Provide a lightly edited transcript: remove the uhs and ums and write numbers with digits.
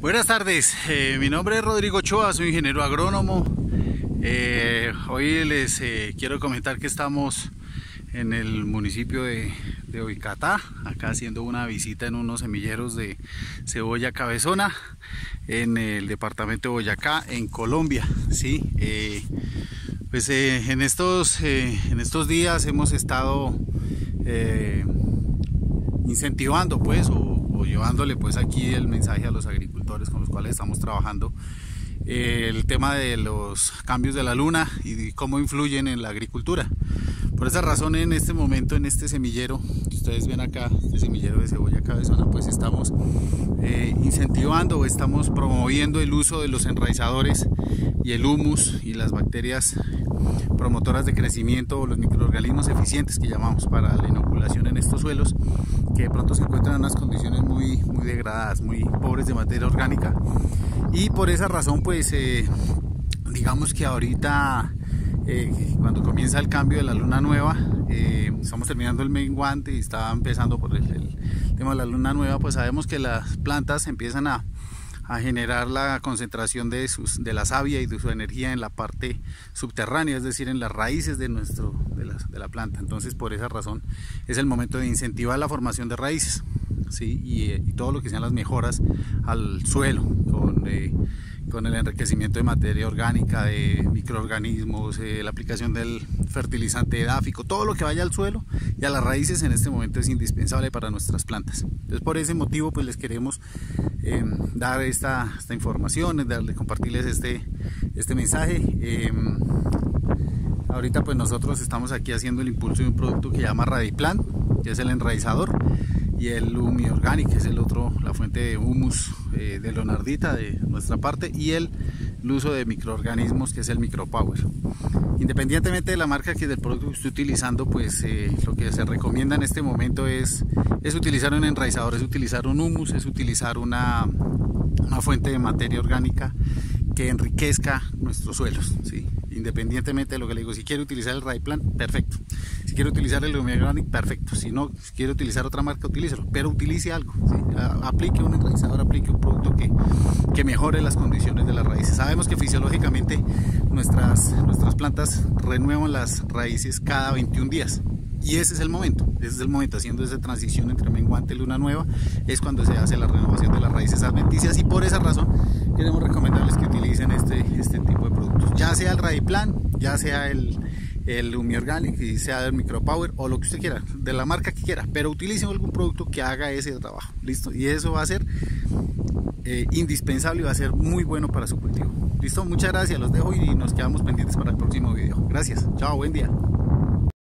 Buenas tardes, mi nombre es Rodrigo Ochoa, soy ingeniero agrónomo. Hoy les quiero comentar que estamos en el municipio de Boyacá, acá haciendo una visita en unos semilleros de cebolla cabezona en el departamento de Boyacá, en Colombia. ¿Sí? En estos días hemos estado incentivando o llevándole pues aquí el mensaje a los agricultores con los cuales estamos trabajando, el tema de los cambios de la luna y cómo influyen en la agricultura. Por esa razón, en este momento, en este semillero que ustedes ven acá, este semillero de cebolla cabezona, pues estamos incentivando o estamos promoviendo el uso de los enraizadores y el humus y las bacterias promotoras de crecimiento, o los microorganismos eficientes que llamamos, para la inoculación en estos suelos que de pronto se encuentran en unas condiciones muy degradadas, muy pobres de materia orgánica. Y por esa razón, pues digamos que ahorita cuando comienza el cambio de la luna nueva, estamos terminando el menguante y está empezando por el tema de la luna nueva, pues sabemos que las plantas empiezan a generar la concentración de la savia y de su energía en la parte subterránea, es decir, en las raíces de la planta. Entonces, por esa razón es el momento de incentivar la formación de raíces, ¿sí? y todo lo que sean las mejoras al suelo con el enriquecimiento de materia orgánica, de microorganismos, la aplicación del fertilizante edáfico, todo lo que vaya al suelo y a las raíces en este momento es indispensable para nuestras plantas. Entonces, por ese motivo, pues les queremos dar esta información, compartirles este mensaje. Ahorita pues nosotros estamos aquí haciendo el impulso de un producto que se llama Radiplan, que es el enraizador, y el Humiorganic, que es la fuente de humus de leonardita de nuestra parte, y el uso de microorganismos, que es el Micropower. Independientemente de la marca del producto que esté utilizando, pues lo que se recomienda en este momento es utilizar un enraizador, es utilizar un humus, es utilizar una fuente de materia orgánica que enriquezca nuestros suelos, ¿sí? Independientemente de lo que le digo, si quiere utilizar el Radiplan, perfecto. Si quiere utilizar el Humiorganic, perfecto. Si no, si quiere utilizar otra marca, utilícelo, pero utilice algo, ¿sí? Aplique un enraizador, aplique un producto que mejore las condiciones de las raíces. Sabemos que fisiológicamente nuestras plantas renuevan las raíces cada 21 días. Y ese es el momento, haciendo esa transición entre menguante y luna nueva, es cuando se hace la renovación de las raíces adventicias, y por esa razón queremos recomendarles que utilicen este tipo de productos, ya sea el Radiplan, ya sea el Humiorganic, y sea el Micropower, o lo que usted quiera, de la marca que quiera, pero utilicen algún producto que haga ese trabajo, listo, y eso va a ser indispensable y va a ser muy bueno para su cultivo. Listo, muchas gracias, los dejo y nos quedamos pendientes para el próximo video. Gracias, chao, buen día.